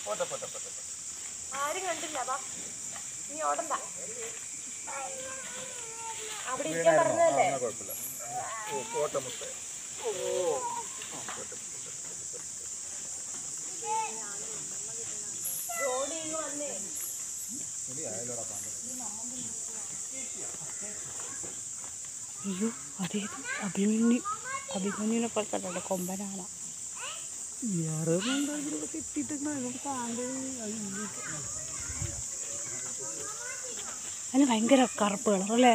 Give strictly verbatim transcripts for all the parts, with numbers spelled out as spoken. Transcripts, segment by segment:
ആരും കണ്ടില്ല. നീ ഓടണ്ട. അവിടെ ഇരിക്കാൻ പറഞ്ഞതല്ലേ? ജോലി വന്നേ. അയ്യോ അതേ അഭിമന്യു അഭിമന്യുവിനെ പോലെ കണ്ടോ കൊമ്പനാണ്. അതിന് ഭയങ്കര കറുപ്പ് കളറല്ലേ?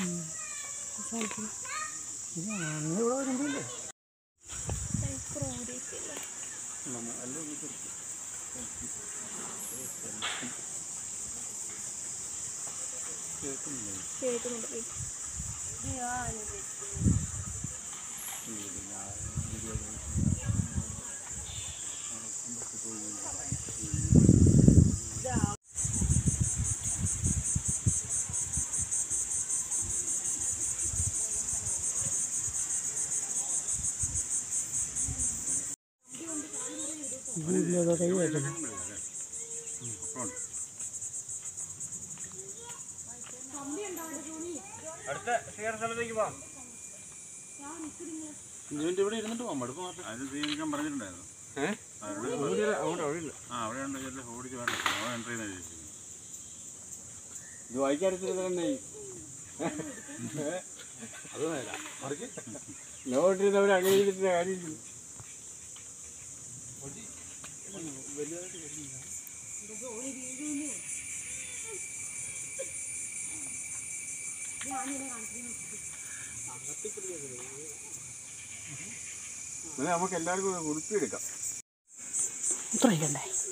അടുത്ത സ്ഥലത്തേക്ക് പോവാം. ഇവിടെ ഇരുന്നിട്ട് പോകാം. മടുപ്പ് മാത്രം അത് സ്വീകരിക്കാൻ പറഞ്ഞിട്ടുണ്ടായിരുന്നു. ആ അവിടെ ഉണ്ട്. ഓടിച്ച് വേണ്ട എൻട്രി ചെയ്യുന്ന ഇത് വായിക്കാറിച്ചിരുന്നേ അത് ലോട്ടിരുന്നവർ അങ്ങനെ ചെയ്തിട്ട് കാര്യമില്ല. നമുക്ക് എല്ലാവർക്കും ഉടുപ്പി എടുക്കാം.